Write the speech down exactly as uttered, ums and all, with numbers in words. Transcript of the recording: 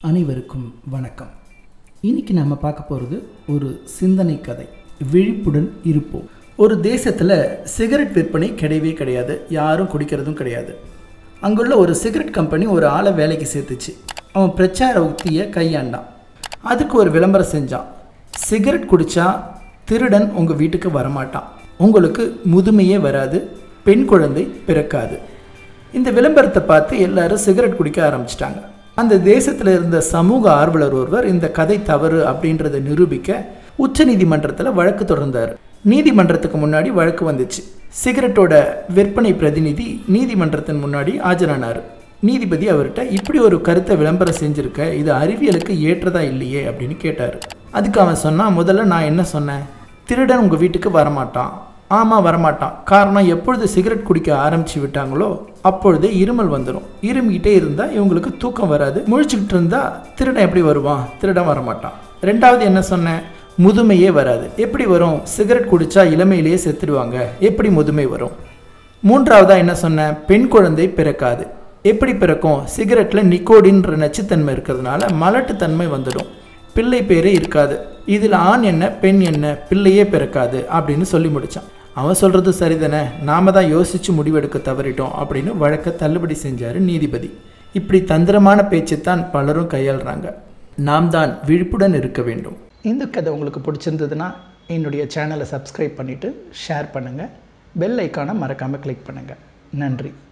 அனைவருக்கும் வணக்கம். இன்னைக்கு நாம பார்க்க போகிறது ஒரு சிந்தனை கதை. விழிப்புடன் இருப்போம். ஒரு தேசத்தில் சிகரெட் விற்பனை கிடையவே கிடையாது, யாரும் குடிக்கிறதும் கிடையாது. அங்குள்ள ஒரு சிகரெட் கம்பெனி ஒரு ஆளை வேலைக்கு சேர்த்துச்சு. அவன் பிரச்சார உத்தியை கையாண்டான். அதுக்கு ஒரு விளம்பரம் செஞ்சான். சிகரெட் குடித்தா திருடன் உங்கள் வீட்டுக்கு வரமாட்டான், உங்களுக்கு முதுமையே வராது, பெண் குழந்தை பிறக்காது. இந்த விளம்பரத்தை பார்த்து எல்லாரும் சிகரெட் குடிக்க ஆரம்பிச்சிட்டாங்க. அந்த தேசத்தில் இருந்த சமூக ஆர்வலர் ஒருவர் இந்த கதை தவறு அப்படின்றத நிரூபிக்க உச்ச நீதிமன்றத்தில் வழக்கு தொடர்ந்தார். நீதிமன்றத்துக்கு முன்னாடி வழக்கு வந்துச்சு. சிகரெட்டோட விற்பனை பிரதிநிதி நீதிமன்றத்தின் முன்னாடி ஆஜரானார். நீதிபதி அவர்கிட்ட இப்படி ஒரு கருத்தை விளம்பரம் செஞ்சுருக்க, இது அறிவியலுக்கு ஏற்றதா இல்லையே அப்படின்னு கேட்டார். அதுக்கு அவன் சொன்னான், முதல்ல நான் என்ன சொன்னேன்? திருடன் உங்கள் வீட்டுக்கு வரமாட்டான். ஆமாம், வரமாட்டான். காரணம், எப்பொழுது சிகரெட் குடிக்க ஆரம்பித்து விட்டாங்களோ அப்பொழுதே இருமல் வந்துடும். இருமிக்கிட்டே இருந்தால் இவங்களுக்கு தூக்கம் வராது. முழிச்சுக்கிட்டு இருந்தால் திருடன் எப்படி வருவான்? திருடன் வரமாட்டான். ரெண்டாவது என்ன சொன்னேன்? முதுமையே வராது. எப்படி வரும்? சிகரெட் குடித்தா இளமையிலேயே செத்துடுவாங்க, எப்படி முதுமை வரும்? மூன்றாவதாக என்ன சொன்னேன்? பெண் குழந்தை பிறக்காது. எப்படி பிறக்கும்? சிகரெட்டில் நிக்கோடின்ற நச்சுத்தன்மை இருக்கிறதுனால மலட்டுத்தன்மை வந்துடும், பிள்ளை பேரே இருக்காது. இதில் ஆண் என்ன பெண் என்ன, பிள்ளையே பிறக்காது அப்படின்னு சொல்லி முடித்தான். அவன் சொல்கிறது சரிதானே, நாம தான் யோசித்து முடிவெடுக்க தவறிட்டோம் அப்படின்னு வழக்கை தள்ளுபடி செஞ்சார் நீதிபதி. இப்படி தந்திரமான பேச்சைத்தான் பலரும் கையாளுறாங்க. நாம் தான் விழிப்புடன் இருக்க வேண்டும். இந்த கதை உங்களுக்கு பிடிச்சிருந்ததுன்னா என்னுடைய சேனலை சப்ஸ்கிரைப் பண்ணிவிட்டு ஷேர் பண்ணுங்கள். பெல் ஐக்கானை மறக்காமல் கிளிக் பண்ணுங்கள். நன்றி.